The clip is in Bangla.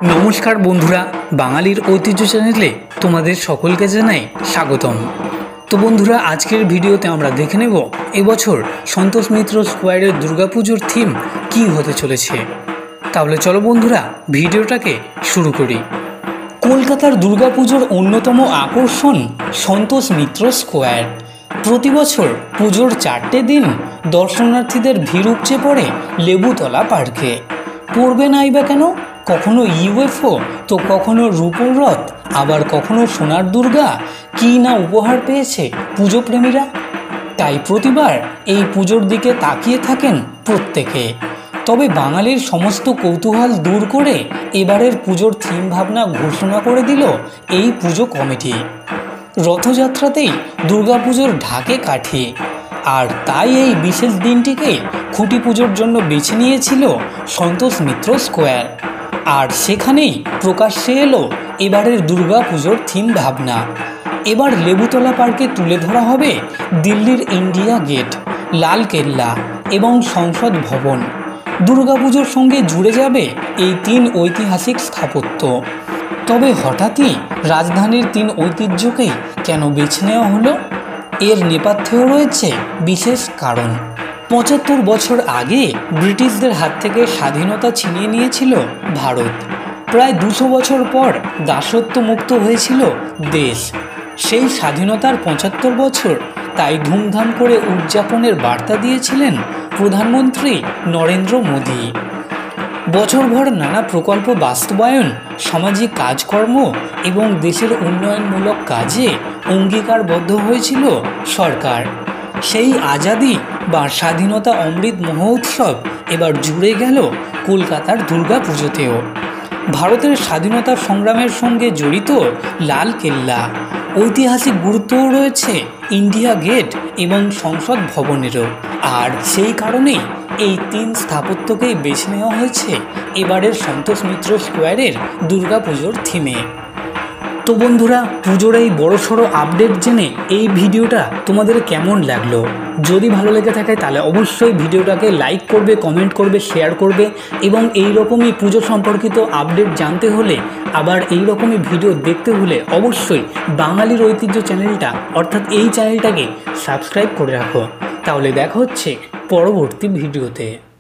नमस्कार बंधुरा बांगालिर ऐतिह्य चैनेले तुम्हादेर सकलके जानाई स्वागतम। तो बंधुरा आजकेर भिडियोते आमरा देखे नेब এবছর सन्तोष मित्र स्क्वायरेर दुर्गापुजोर थीम की होते चलेछे। ताहले चलो बंधुरा भिडियोटाके शुरू करी। कलकातार दुर्गापुजोर अन्यतम आकर्षण सन्तोष मित्र स्क्वायर। प्रति बछर पुजोर 4টে दिन दर्शनार्थीदेर भीड़ उपचे पड़े लेबुतला पार्के। पड़बे नाई बा केन? कखनो ইউএফও तो कखनो रूपोर रथ आबार कखनो सोनार दुर्गा की ना उपहार पेয়েছে पुजो प्रेमीरा। ताई प्रतिबार এই पुजोर दिके ताकिये थाकेन प्रत्येके। तबे बांगालिर समस्त कौतूहल दूर करे एबारेर पुजोर थीम भावना घोषणा करे दिल এই पुजो कमिटी। रथयात्रातेई दुर्गापुजोर ढाके काठी और ताई এই विशेष दिनটিকে খুঁটি পুজোর জন্য বেছে নিয়েছিল সন্তোষ মিত্র স্কোয়ার। আর সেখানেই প্রকাশ্যে এলো এবারের দুর্গা পুজোর থিম ভাবনা। এবার লেবুতলা পার্কে তুলে ধরা হবে দিল্লির ইন্ডিয়া গেট, লাল কেল্লা এবং সংসদ ভবন। দুর্গাপুজোর সঙ্গে জুড়ে যাবে এই 3 ঐতিহাসিক স্থাপত্য। তবে হঠাৎই রাজধানীর 3 ঐতিহ্যকেই কেন বেছে নেওয়া হলো? এর নেপথ্যেও রয়েছে বিশেষ কারণ। ৭৫ বছর আগে ব্রিটিশদের হাত থেকে স্বাধীনতা ছিনিয়ে নিয়েছিল ভারত। প্রায় ২০০ বছর পর দাসত্ব মুক্ত হয়েছিল দেশ। সেই স্বাধীনতার ৭৫ বছর তাই ধুমধাম করে উদযাপনের বার্তা দিয়েছিলেন প্রধানমন্ত্রী নরেন্দ্র মোদী। বছরভর নানা প্রকল্প বাস্তবায়ন, সামাজিক কাজকর্ম এবং দেশের উন্নয়নমূলক কাজে অঙ্গীকারবদ্ধ হয়েছিল সরকার। সেই আজাদি বা স্বাধীনতা অমৃত মহোৎসব এবার জুড়ে গেল কলকাতার দুর্গাপুজোতেও। ভারতের স্বাধীনতা সংগ্রামের সঙ্গে জড়িত লাল কেল্লা, ঐতিহাসিক গুরুত্বও রয়েছে ইন্ডিয়া গেট এবং সংসদ ভবনেরও। আর সেই কারণেই এই 3 স্থাপত্যকেই বেছে নেওয়া হয়েছে এবারের সন্তোষ মিত্র স্কোয়ারের দুর্গাপুজোর থিমে। তো বন্ধুরা, পুজোর এই বড়সড় আপডেট জেনে এই ভিডিওটা তোমাদের কেমন লাগলো? যদি ভালো লেগে থাকে তাহলে অবশ্যই ভিডিওটাকে লাইক করবে, কমেন্ট করবে, শেয়ার করবে এবং এই রকমই পুজো সম্পর্কিত আপডেট জানতে হলে আবার এই রকমই ভিডিও দেখতে হলে অবশ্যই বাঙালির ঐতিহ্য চ্যানেলটা অর্থাৎ এই চ্যানেলটাকে সাবস্ক্রাইব করে রাখো। তাহলে দেখা হচ্ছে পরবর্তী ভিডিওতে।